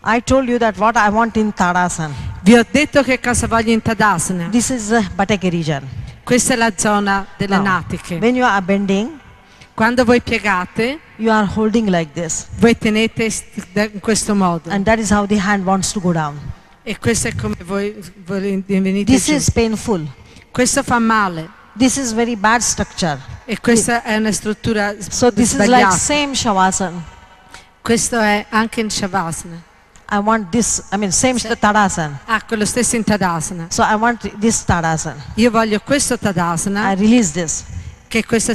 I told you that what I want in Tadasana. Vi ho detto che cosa voglio in Tadasana. This is the Buttock region. Questa è la zona delle Now, natiche. when you are bending, Quando voi piegate, you are holding like this. voi tenete in questo modo. And that is how the hand wants to go down. E questo è come voi venite This giù. is painful. Questo fa male. This is very bad structure. E questa è una struttura So this is like sbagliata. same Shavasana. Questo è anche in Shavasana. I want this, same Tadasana. Quello stesso in Tadasana. So I want this Tadasana. Io voglio questo I Tadasana, release this. che questo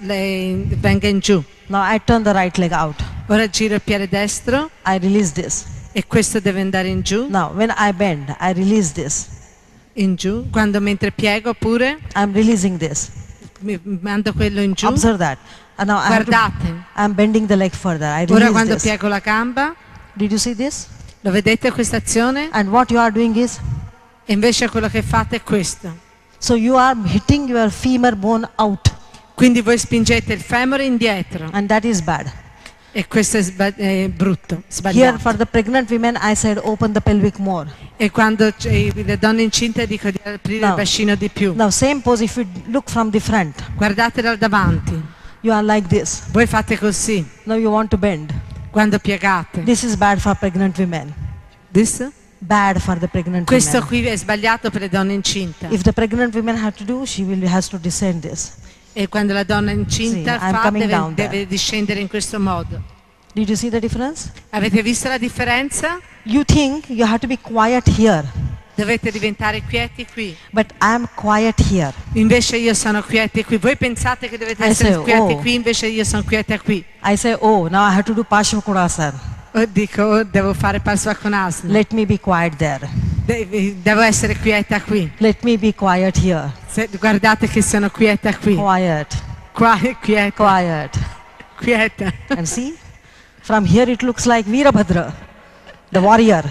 venga in giù. Now I turn the right leg out. Ora giro il piede destro I release this. e questo deve andare in giù. Now when I bend, I release this. In giù. Mentre piego pure, I'm releasing this. mi mando quello in giù. Observe that. And now Guardate. I'm bending the leg further. I Ora release quando this. piego la gamba, Did you see this? lo vedete questa azione? And what you are doing is, E invece quello che fate è questo. so you are hitting your femur bone out. Quindi voi spingete il femore indietro. And that is bad. E questo è brutto, Here sbagliato. for the pregnant women, I said open the pelvic more. E quando le donne incinte dico di aprire il bacino di più. Now same pose if you look from the front. Guardate dal davanti. You are like this. Voi fate così Now you want to bend. quando piegate. This is bad for pregnant women. This? Bad for the pregnant Questo women. qui è sbagliato per le donne incinte. If the pregnant women have to do, has to descend this. E quando la donna incinta Sì, I'm coming down deve discendere in questo modo. Did you see the difference? Avete visto la differenza? You think you have to be quiet here, Dovete diventare quieti qui. but I'm quiet here. Invece io sono quiete qui. Voi pensate che dovete I essere say, quieti oh. qui, invece io sono quieta qui. I say, oh, now I have to do Parshvakonasana. Dico, devo fare Parsvakonasana. Let me be quiet there. Devo essere quieta qui. Let me be quiet here. Guardate che sono quieta qui. Quiet, Quieta. quiet. Quieta. And see, from here it looks like Veerabhadra, the warrior.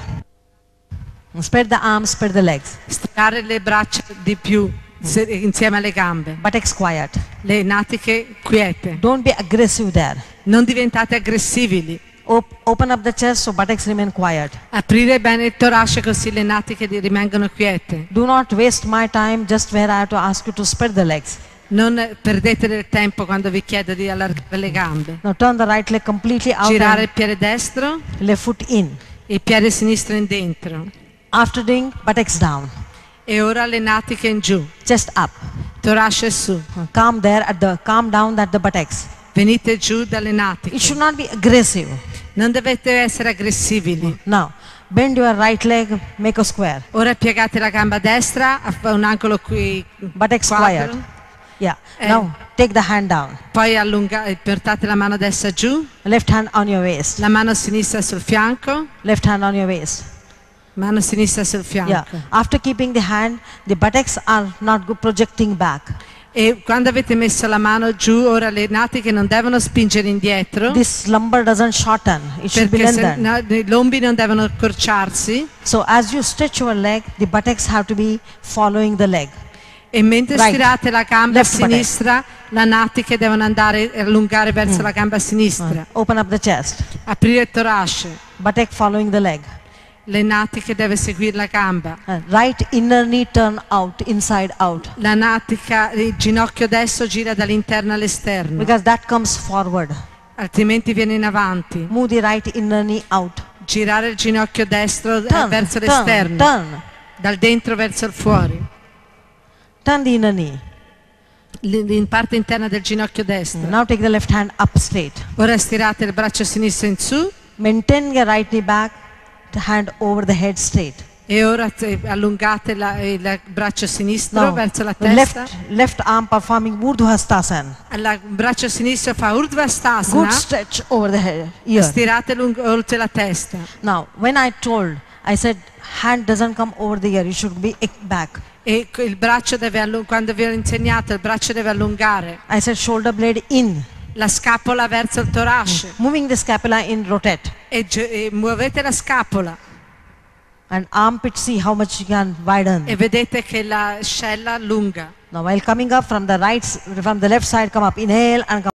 Spread the arms, spread the legs. Stirare le braccia di più insieme alle gambe. Buttocks quiet. Le natiche quiete. Don't be aggressive there. Non diventate aggressivi. Open up the chest so buttocks remain quiet. Aprire bene il torace così le natiche rimangono quiete. Do not waste my time just where I have to ask you to spread the legs. Non perdete del tempo quando vi chiedo di allargare le gambe. Now turn the right leg completely out Girare and il piede destro left foot in. e il piede sinistro in dentro. After doing, buttocks down. E ora le natiche in giù. Chest up. Torace su. Calm down at the buttocks. Venite giù dalle natiche. It should not be aggressive. Non dovete essere aggressivi. Now, bend your right leg, make a square. Ora piegate la gamba destra, a un angolo qui. Buttocks quadro. quiet. Yeah. Now, take the hand down. Poi portate la mano destra giù, Left hand on your waist. la mano sinistra sul fianco, Left hand on your waist. mano sinistra sul fianco. Yeah. After keeping the hand, the buttocks are not projecting back. E quando avete messo la mano giù, ora le natiche non devono spingere indietro, This lumbar doesn't shorten. It should be perché lengthened. i lombi non devono accorciarsi. So as you stretch your leg, the buttocks have to be following the leg. E mentre Right. stirate la gamba Left buttock. sinistra, le natiche devono andare allungare verso la gamba sinistra. Open up the chest. Aprire il torace. Buttock following the leg. Le natiche deve seguire la gamba. Right inner knee turn out, inside out. La natica, il ginocchio destro gira dall'interno all'esterno, Because that comes forward. altrimenti viene in avanti. Move the right inner knee out. Girare il ginocchio destro verso Turn, l'esterno, turn. dal dentro verso il fuori. Turn the inner knee. In parte interna del ginocchio destro. Now take the left hand up straight. Ora stirate il braccio sinistro in su Maintain your right knee back, the hand over the head straight. e ora allungate il braccio sinistro Now, verso la testa. left arm performing Urdhvastasana. Il braccio sinistro fa Good Urdhvastasana, stretch over the head, ear. stirate oltre la testa. Now, when I said hand doesn't come over the ear, it should be back. E il braccio deve quando vi ho insegnato, il braccio deve allungare. I said shoulder blade in. La scapola verso il torace. Moving the scapula in, rotate. E muovete la scapola And armpit, see how much you can widen. e vedete che la scella allunga. Now while coming up from the left side, come up, inhale and come